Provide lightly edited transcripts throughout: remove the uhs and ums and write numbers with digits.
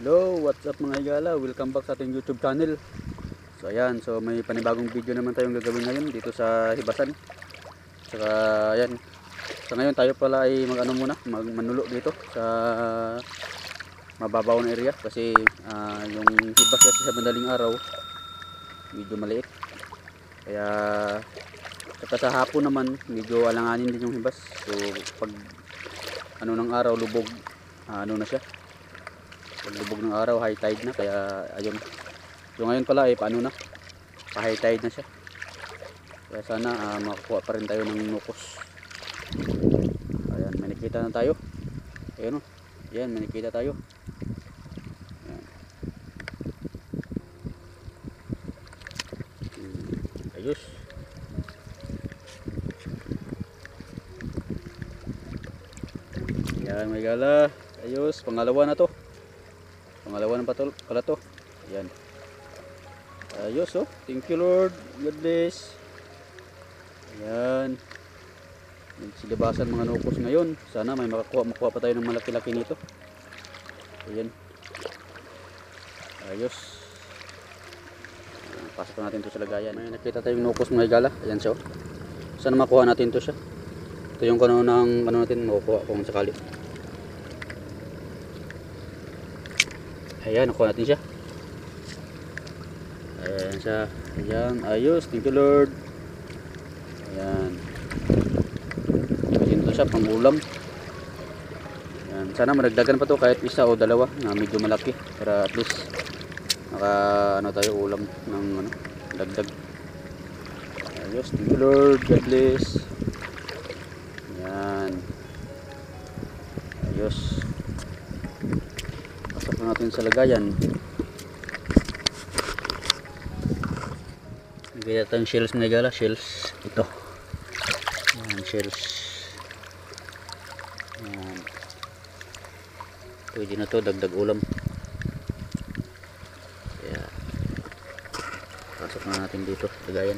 Hello, what's up mga igala? Welcome back sa ating YouTube channel. So ayan, so may panibagong video naman tayong gagawin ngayon dito sa Hibasan. Saka ayan, so ngayon tayo pala ay manulo dito sa mababaw na area kasi yung hibas kasi sa madaling araw medyo maliit. Kaya sa hapon naman medyo alanganin din yung hibas. So pag ng araw lubog, na siya. Paglubog ng araw, high tide na, kaya ayun. So ngayon pala ay pa-high tide na siya. Kaya sana makakuha pa rin tayo ng nukos. Ayan, may nakita na tayo. Ayun o. Ayan, may nakita tayo. Ayan. Ayos. Ayan, may gala. Ayos, pangalawa na to. Pangalawa na pala to. Ayan. Ayos oh. Thank you Lord. God bless. Ayan. Silibasan mga nukos ngayon. Sana may makuha pa tayo ng malaki-laki nito. Ayan. Ayos. Pasok natin to sa lagayan. May nakita tayong nukos mga igala. Ayan siya oh. Sana makuha natin to siya. Ito yung natin makukuha kung sakali. Ayan, nakuha natin siya. Ayan siya. Ayan, ayos. Thank you Lord. Ayan. Ito siya, pang ulam. Ayan. Sana madagdagan pa to kahit isa o dalawa na medyo malaki. Para at least tayo ulam ng dagdag. Ayos. Thank you Lord. God bless. Ayan. Ayos. Pasok natin sa lagayan. Bigyan tayong shells mga igala. Shells. Ito. Ayan, shells. Ayan. Pwede na to. Dagdag ulam. Kaya pasok na natin dito. Lagayan.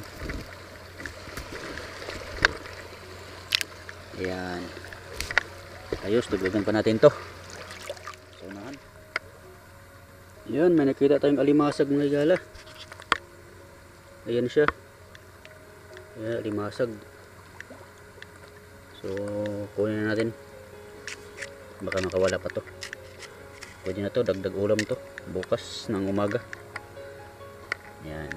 Ayan. Ayos. Dagdagan pa natin to. Saunahan. Ayan, may nakita tayong alimasag mga igala. Ayan siya. Ayan, alimasag. So, kunin na natin. Baka makawala pa to. Pwede na to, dagdag ulam to. Bukas ng umaga. Ayan.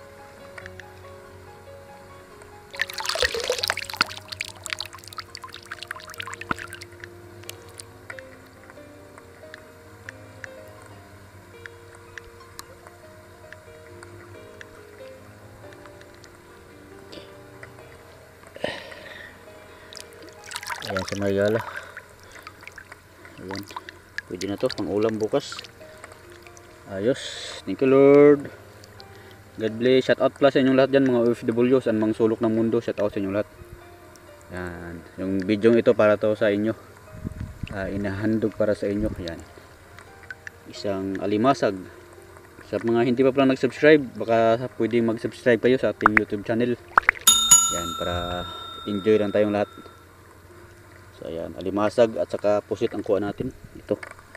Ayan sa Mayala. Ayan. Pwede na to pang ulam bukas. Ayos. Thank you Lord. God bless. Shout out pala sa inyong lahat dyan mga OFWs and mga sulok ng mundo. Shout out sa inyong lahat. Ayan. Yung video ito para to sa inyo. Inahandog para sa inyo. Ayan. Isang alimasag. Sa mga hindi pa pala nag-subscribe, baka pwedeng mag-subscribe kayo sa ating YouTube channel. Ayan. Para enjoy lang tayong lahat. So ayan, alimasag at saka pusit ang kuha natin. Ito.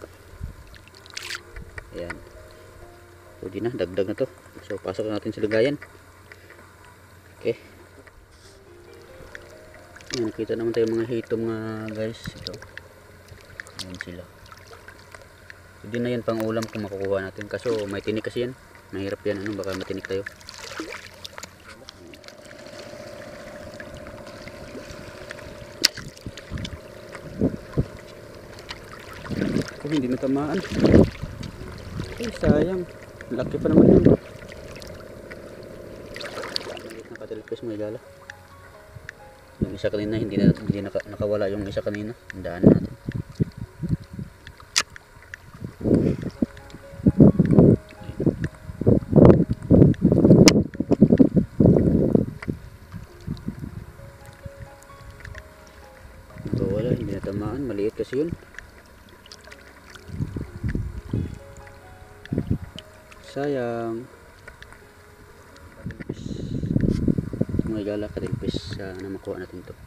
Ayan. Pwede na, dagdag na to. So pasok natin sa lagayan. Okay. Ayan, nakita naman tayo mga hito mga guys. Ito. Ayan sila. Pwede na yan pang ulam kung makukuha natin. Kaso may tinik kasi yan. Mahirap yan, baka matinik tayo. Hindi natamaan. Ay sayang, laki pa naman yun. Maliit na katilpis mo igala. Yung isa kanina hindi nakawala, yung isa kanina daan natin. Wala, hindi natamaan, maliit kasi yun. Sayang. Mga igala katilpis na makuha natin to.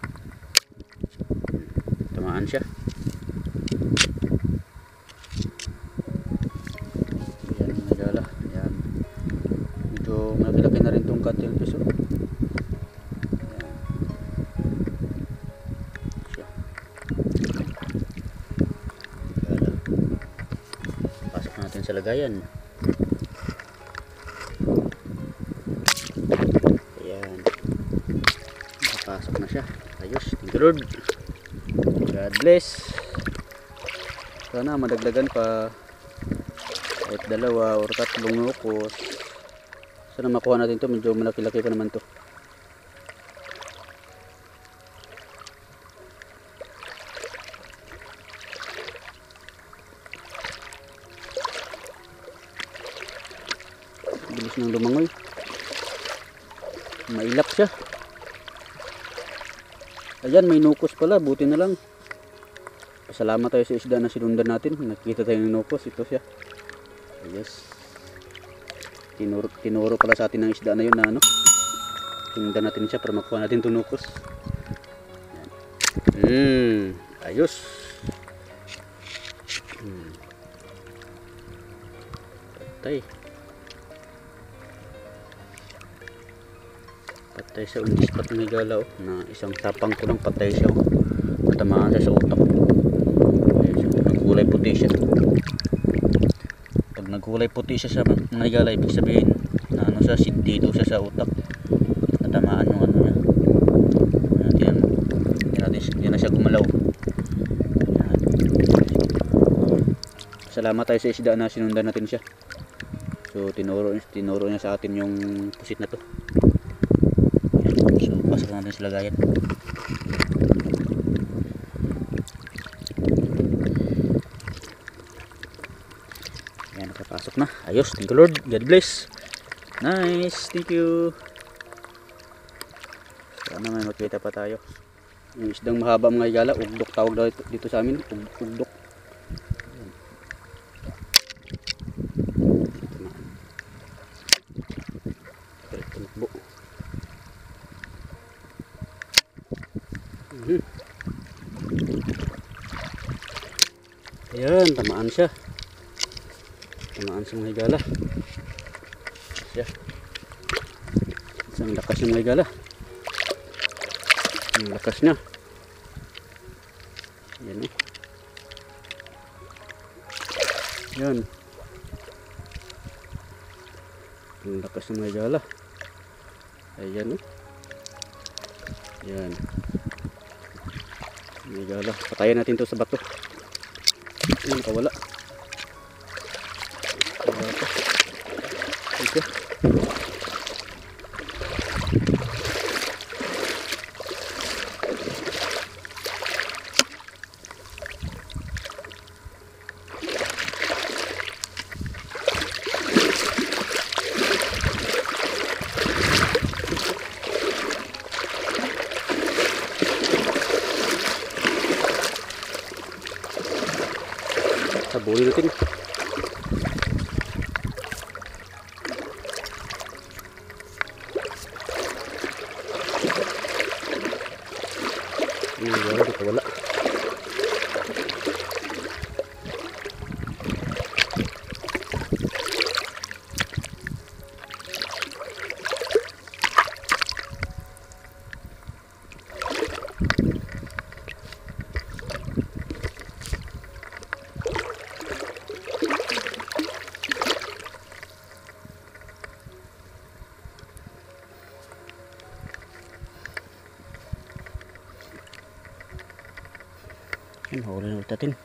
Tamaan siya. sa lagayan. Ayan, nakapasok na siya. Ayos, thank you Lord. God bless. Sana madagdagan pa kahit 2 or 3 nukos. Sana makuha natin to, medyo malaki-laki pa naman to. Bilis nang lumangoy. Mailap siya. Ayan, may nukos pala, buti na lang. Salamat tayo sa isda na sinundan natin. Nakita tayo ng nukos, ito siya. Yes. Tinuro pala sa atin ng isda na yun na ano. Sinundan natin siya para makuha natin itong nukos. Ayos. Patay. Patay siya, undis pat ng higala na isang tapang ko lang patay siya. Matamaan siya sa utak. Nagkulay puti siya. Pag nagkulay puti siya sa mga higala, ibig sabihin na ano siya, sindido siya sa utak. Natamaan yung ano niya. Hindi na siya gumalaw. Salamat tayo sa isda na sinundan natin siya. So tinuro niya sa atin yung pusit na to. So pasok natin sa lagayan. Ayan, nakapasok na. Ayos, thank you Lord. God bless. Nice, thank you. Sana may makita pa tayo. Yung isdang mahaba mga higala, ugdok tawag daw dito sa amin. Ugdok. Ayan, tamaan siya. Tamaan sa mga higala. Siya. Isang lakas ng mga higala. Ang lakas niya. Ayan eh. Ayan. Ang lakas ng mga higala. Ayan eh. Ayan. Mga higala. Patayin natin ito sa bato. Ayan, kawala. Kawala pa. Ito. Sabulin natin. Wala, dito wala. Ayan, huli na ulit natin.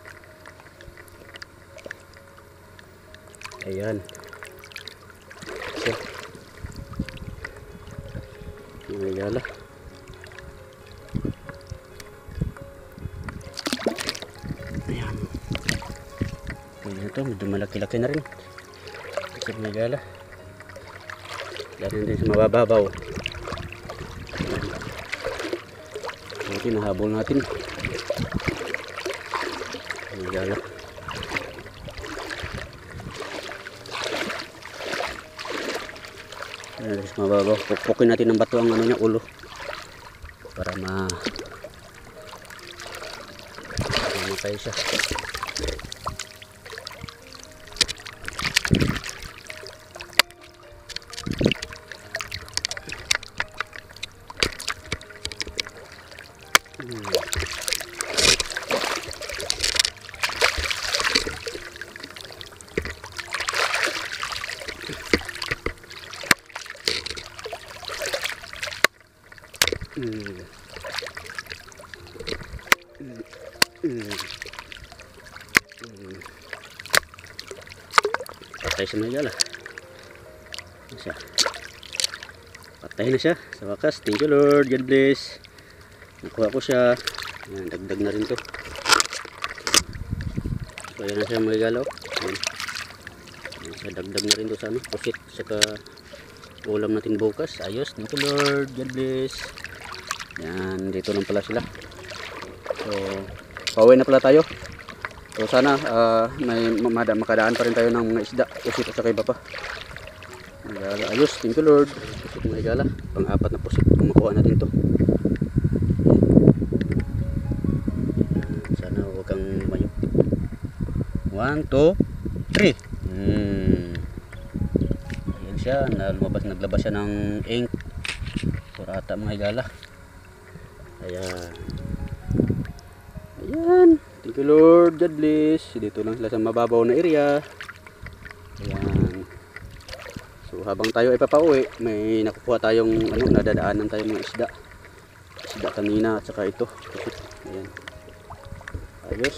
Ayan. So, yung higala. Ayan. Ayan ito, medyo malaki-laki na rin. Kasi yung higala. Lalo din sa mabababaw. Ito, nahabol natin. Higala. Ayan, mababaw. Pukpukin natin ng bato ang ano niya, ulo. Para mamatay siya. Patay sa mga gala. Siya. Patay na siya sa wakas. Thank you Lord, God bless. Nakuha ko siya. Ayan, dagdag na rin to. So ayan na siya mga galaw. Ayan. Ayan, dagdag na rin to sa ano, pusit saka ulam natin bukas. Ayos, thank you Lord, God bless. Ayan, dito lang pala sila. So pauwi na pala tayo. So sana may makadaan pa rin tayo ng mga isda, pusit at saka iba pa. Magala. Ayos, thank you Lord. Pusit mga gala, pang-apat na pusit kung makuha natin to. Sana huwag kang lumayo. 1, 2, 3. Ayan siya, naglabas siya ng ink. Surata mga gala. Ayan. Ayan, thank you Lord, God bless. Dito lang sila sa mababaw na area. Ayan. So habang tayo ay papauwi, may nakukuha tayong nadadaanan tayong mga isda. Isda kanina at saka ito. Ayan. Ayos.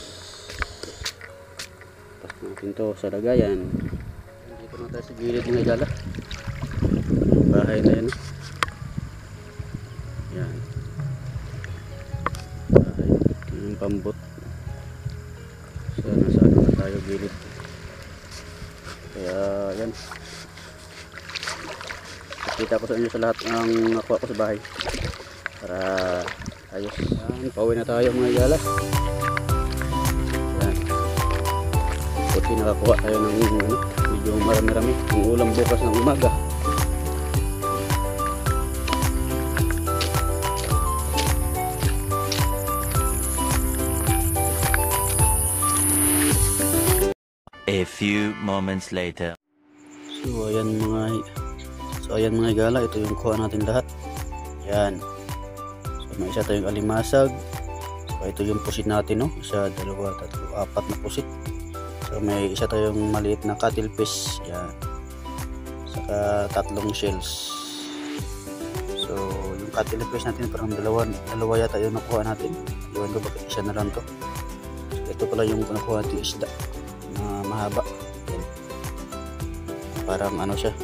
Pasok natin to sa lagayan. Dito na tayo sa gilid mga gala. Bahay na yan. Ayan. Bahay. Yung pambot. So nasa ano na tayo gilid. Kaya yan. Kita ko sa inyo sa lahat ng nakuha ko sa bahay. Para ayos. Yan, pauwi na tayo mga gala. Yan. Puti nakakuha tayo ng medyo marami-rami. Ang ulam bukas ng umaga. A few moments later. So ayan mga gala, ito yung kuha natin lahat. Yan. So may isa tayong alimasag. So ito yung pusit natin, no? Isa, dalawa, tatlo, apat na pusit. So may isa tayong maliit na cuttlefish. Yan. Saka tatlong shells. So yung cuttlefish natin parang dalawa yata yung nakuha natin. Iwan ko bakit isa na lang to. So, ito pala yung nakuha natin isda na mahaba. Yan. Parang ano siya,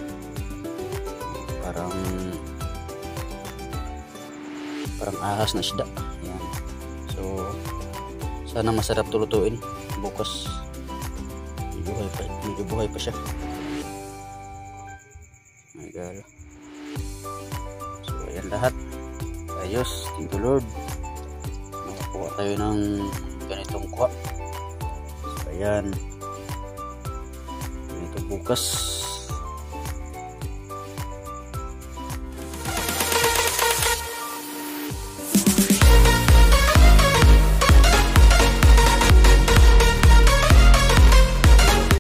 parang ahas na isda. Ayan. So sana masarap tulutuin bukas. Medyo buhay pa siya. Magala. So ayan lahat. Ayos, thank you Lord. Nakakuha tayo ng ganitong kuha. So ayan. Ito bukas.